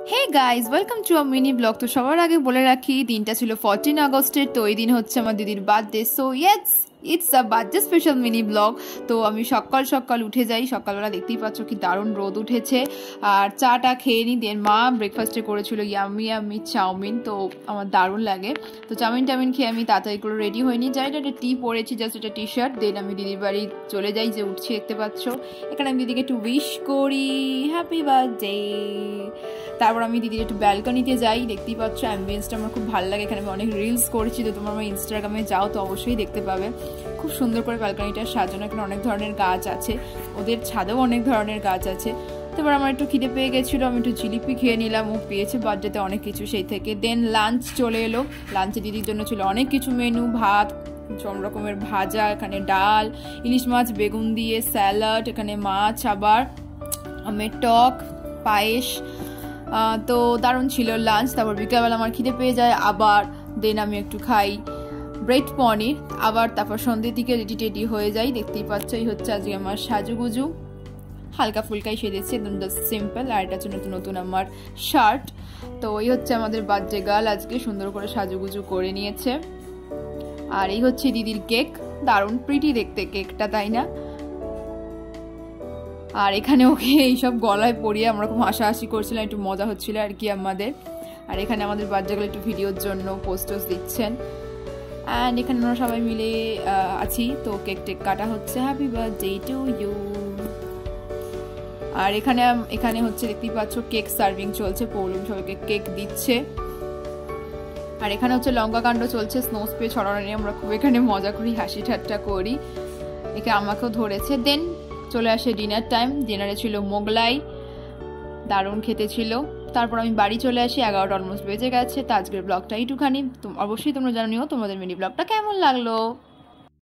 Hey guys welcome to a mini blog. তো সবার আগে বলে রাখি দিনটা ছিল 14 আগস্টের। তো এই দিন হচ্ছে আমার দিদির birthday. So yes it's a birthday special mini blog. তো আমি সকাল সকাল উঠে যাই, সকালবেলা দেখতেই পাচ্ছ কি দারুণ রোদ উঠেছে। আর চাটা খেয়ে নিই, দেন মা ব্রেকফাস্টে করেছিল ইয়াম্মি ইয়াম্মি চাউমিন, তো আমার দারুণ লাগে। তো চাউমিন টাউমিন খেয়ে আমি তাড়াতাড়ি করে রেডি হয়ে নিই, যাই একটা টি পরেছি, জাস্ট একটা টি শার্ট। দেন আমি দিদির বাড়ি চলে যাই, যে উঠছি দেখতে পাচ্ছ। এখানে আমি দিদিকে একটু উইশ করি হ্যাপি বার্থডে। তারপর আমি দিদির একটু ব্যালকনিতে যাই, দেখতেই পাচ্ছ অ্যাম্বিয়েন্সটা আমার খুব ভালো লাগে। এখানে আমি অনেক রিলস করেছি, তো তোমরা আমার ইনস্টাগ্রামে যাও তো অবশ্যই দেখতে পাবে। খুব সুন্দর করে ব্যালকনিটা সাজানো, এখানে অনেক ধরনের গাছ আছে, ওদের ছাদেও অনেক ধরনের গাছ আছে। তারপর আমার একটু খিদে পেয়ে গেছিলো, আমি একটু জিলিপি খেয়ে নিলাম। ও পেয়েছে বার্থডেতে অনেক কিছু সেই থেকে। দেন লাঞ্চ চলে এলো, লাঞ্চে দিদির জন্য ছিল অনেক কিছু মেনু, ভাত, সব রকমের ভাজা, এখানে ডাল, ইলিশ মাছ বেগুন দিয়ে, স্যালাড, এখানে মাছ, আবার আমের টক, পায়েস। তো দারুণ ছিল লাঞ্চ। তারপর বিকালবেলা আমার খিদে পেয়ে যায় আবার, দেন আমি একটু খাই ব্রেড পনির আবার। তারপর সন্ধ্যের দিকে রেডি টেডি হয়ে যাই, দেখতেই পাচ্ছ এই হচ্ছে আজকে আমার সাজুগুজু। হালকা ফুলকাই সেজেছি, একদম জাস্ট সিম্পল। আর এটা হচ্ছে নতুন নতুন আমার শার্ট। তো এই হচ্ছে আমাদের বার্থডে গার্ল, আজকে সুন্দর করে সাজুগুজু করে নিয়েছে। আর এই হচ্ছে দিদির কেক, দারুণ প্রিটি দেখতে কেকটা, তাই না? আর এখানে ওকে এইসব গলায় পরিয়ে আমরা খুব হাসাহাসি করছিলাম, একটু মজা হচ্ছিল আর কি আমাদের। আর এখানে আমাদের বাচ্চাগুলো একটু ভিডিওর জন্য পোস্টস দিচ্ছেন। অ্যান্ড এখানে আমরা সবাই মিলে আছি, তো কেক টেক কাটা হচ্ছে। Happy birthday to you. আর এখানে হচ্ছে দেখতেই পাচ্ছ কেক সার্ভিং চলছে, পৌলম সবাইকে কেক দিচ্ছে। আর এখানে হচ্ছে লঙ্কা কাণ্ড চলছে, স্নো স্প্রে ছড়ানো নিয়ে আমরা খুব এখানে মজা করি, হাসি ঠাট্টা করি। একে আমাকেও ধরেছে। দেন চলে আসে ডিনার টাইম। ডিনারে ছিল মোগলাই, দারুণ খেতে ছিল। তারপর আমি বাড়ি চলে আসি, 11টা অলমোস্ট বেজে গেছে। তো আজকের ব্লগটা এইটুখানি। অবশ্যই তোমরা জানিও তোমাদের মিনি ব্লগটা কেমন লাগলো।